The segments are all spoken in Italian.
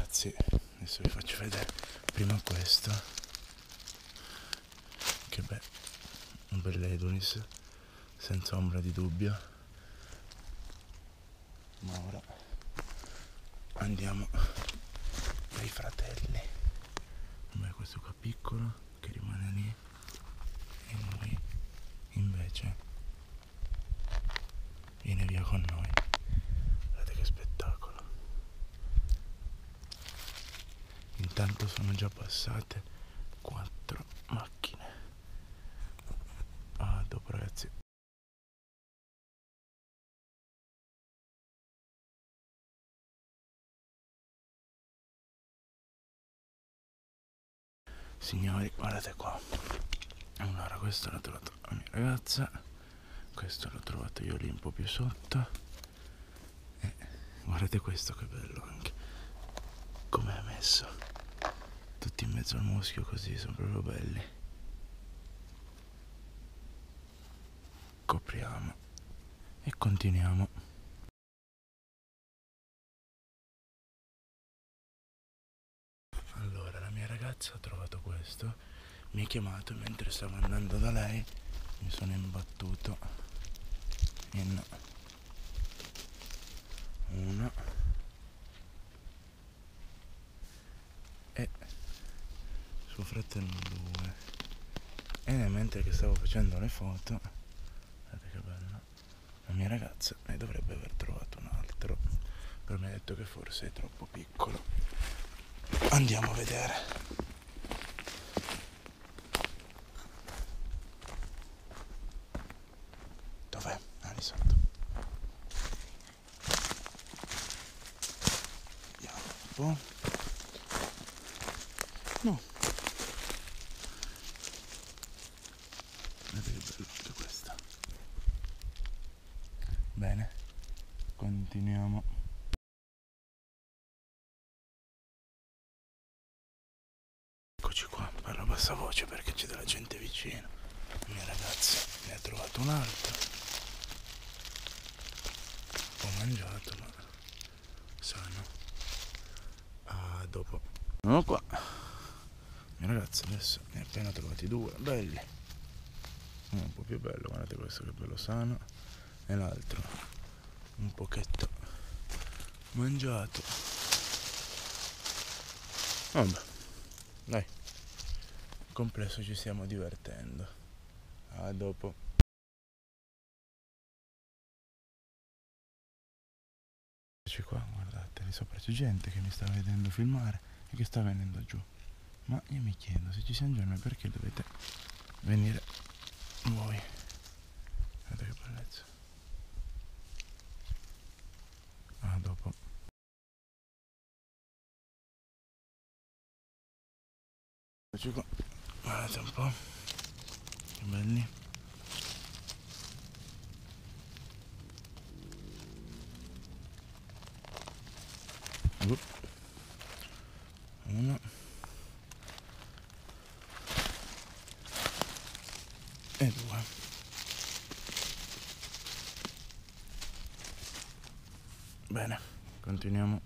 ragazzi, adesso vi faccio vedere prima questo, che beh, un bel Adonis senza ombra di dubbio. Ma ora andiamo dai fratelli. Beh, questo qua piccolo che rimane lì e lui invece viene via con noi. Guardate che spettacolo. Intanto sono già passate 4 macchine. A dopo ragazzi. Signori, guardate qua. Allora, questo l'ho trovato la mia ragazza, questo l'ho trovato io lì un po' più sotto. E guardate questo che bello anche. Come è messo. Tutti in mezzo al muschio così, sono proprio belli. Copriamo e continuiamo. Allora, la mia ragazza ha trovato questo, mi ha chiamato e mentre stavo andando da lei mi sono imbattuto in uno e suo fratello 2. E mentre che stavo facendo le foto, guardate che bello, la mia ragazza ne dovrebbe aver trovato un altro, però mi ha detto che forse è troppo piccolo. Andiamo a vedere. Dov'è? Ah, lì sotto. Vediamo un po'. No. Guardate che bello anche questa. Bene, continuiamo. Eccoci qua, parlo a bassa voce perché c'è della gente vicino. La mia ragazza ne ha trovato un altro. Ho mangiato ma sano. Ah, dopo. Sono qua. La mia ragazza adesso ne ha appena trovati 2, belli. Uno un po' più bello, guardate questo che bello sano. E l'altro un pochetto mangiato. Vabbè, dai, complesso ci stiamo divertendo. A dopo. Eccoci qua, guardate, lì sopra c'è gente che mi sta vedendo filmare e che sta venendo giù. Ma io mi chiedo, se ci siamo già noi, perché dovete venire voi? Guardate che bellezza. A dopo. Eccoci qua, guardate un po', che belli. Uno e 2. Bene, continuiamo.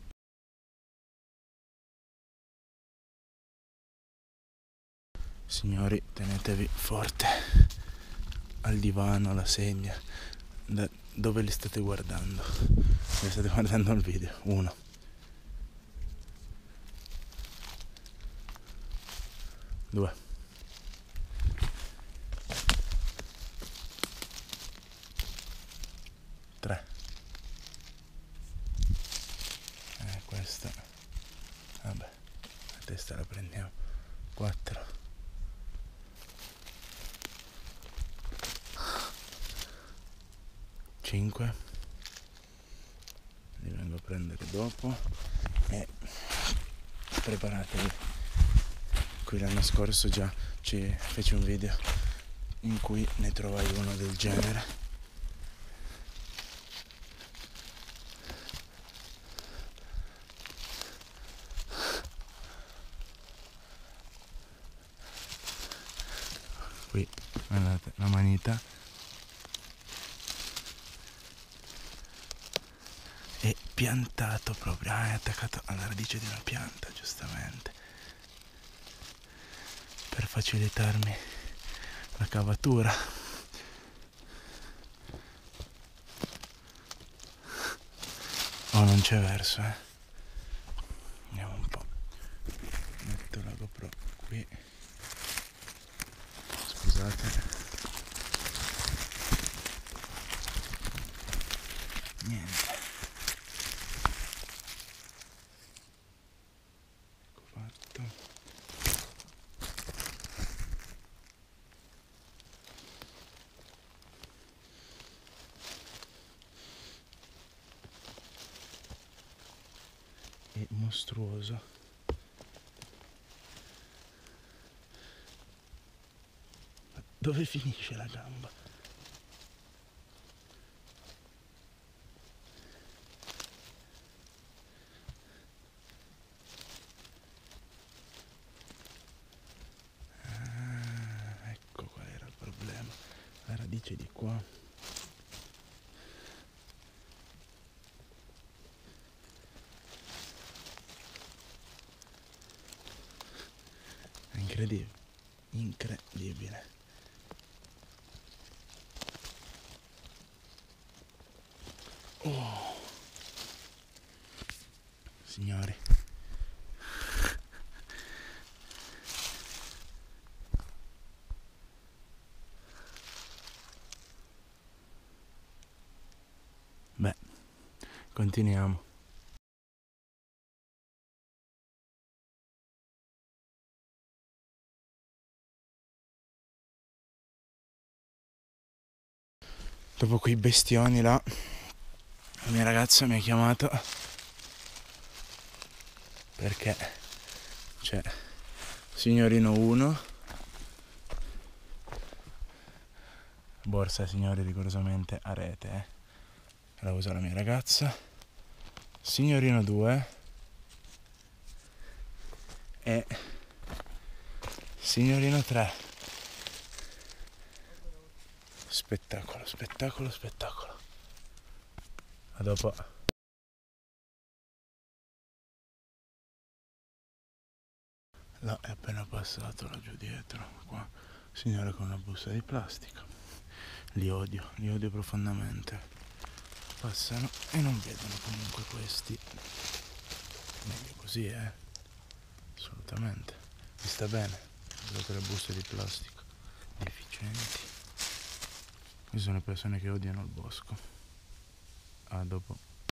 Signori, tenetevi forte al divano, alla sedia, da dove li state guardando. Dove state guardando il video. 1, 2, 3. Questa, vabbè, la testa la prendiamo. 4, 5. Li vengo a prendere dopo. E preparatevi. Qui l'anno scorso già ci feci un video in cui ne trovai uno del genere. Qui guardate la manita è piantato proprio, è attaccato alla radice di una pianta, giustamente, per facilitarmi la cavatura. Oh, non c'è verso, Vediamo un po'. Metto la GoPro qui. Scusate. Niente. Ecco fatto. È mostruoso. Ma dove finisce la gamba? Ecco qual era il problema. La radice di qua. È incredibile. Incredibile. Oh. Signori. Beh, continuiamo. Dopo quei bestioni là, la mia ragazza mi ha chiamato perché c'è signorino 1, borsa signori rigorosamente a rete, la usa la mia ragazza, signorino 2 e signorino 3. Spettacolo, spettacolo, spettacolo. A dopo. Là è appena passato laggiù dietro, qua, signore con una busta di plastica. Li odio profondamente. Passano e non vedono comunque questi. Meglio così, assolutamente. Mi sta bene. Guardate le buste di plastica. Deficienti. Queste sono le persone che odiano il bosco. A dopo.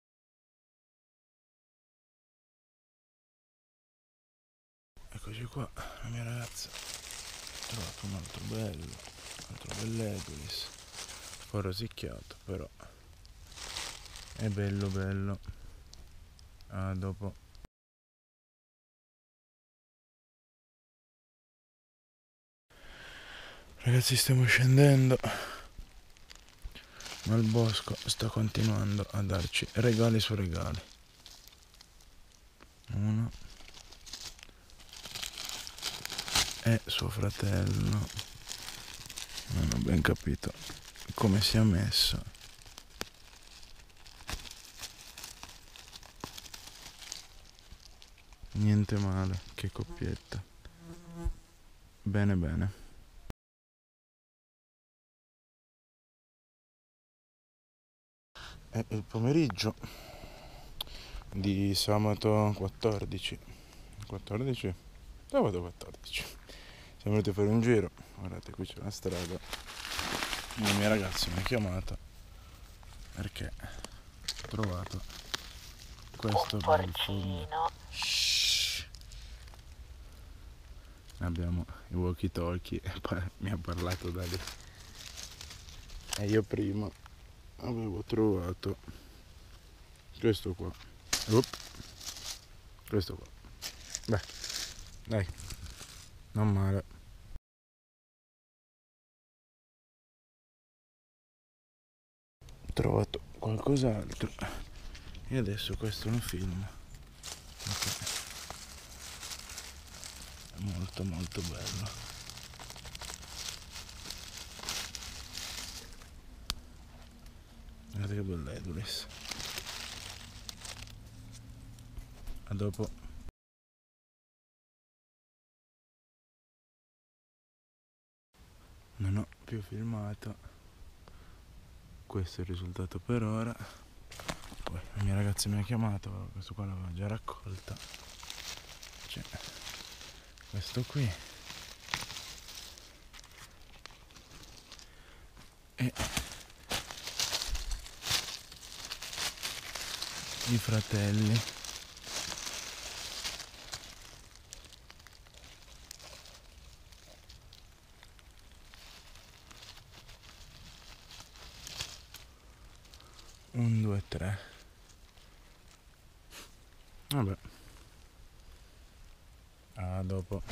Eccoci qua, la mia ragazza ha trovato un altro bell'edulis, un po' rosicchiato, però è bello bello. A dopo. Ragazzi, stiamo scendendo, ma il bosco sta continuando a darci regali su regali. Uno e suo fratello, non ho ben capito come sia messo. Niente male, che coppietta. Bene bene. È il pomeriggio di sabato 14. Sabato 14. Siamo venuti a fare un giro. Guardate, qui c'è la strada. La mia ragazza mi ha chiamato perché ho trovato questo bel film. Abbiamo i walkie talkie e poi mi ha parlato da lì. E io prima avevo trovato questo qua. Questo qua. Beh, dai, non male. Ho trovato qualcos'altro e adesso questo è un film. Okay. È molto molto bello. Guardate che bella Edulis. A dopo. Non ho più filmato. Questo è il risultato per ora. Poi la mia ragazza mi ha chiamato, questo qua l'aveva già raccolta. C'è questo qui. E i fratelli. Un, due, tre. Vabbè. A dopo.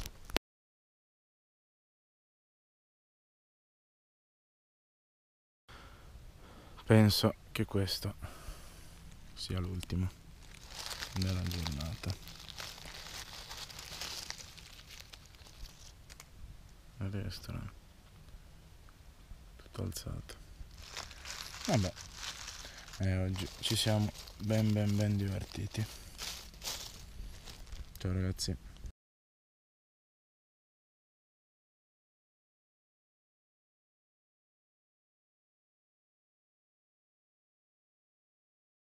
Penso che questo sia l'ultimo della giornata. Il restaurant tutto alzato. Vabbè, oggi ci siamo ben divertiti. Ciao ragazzi.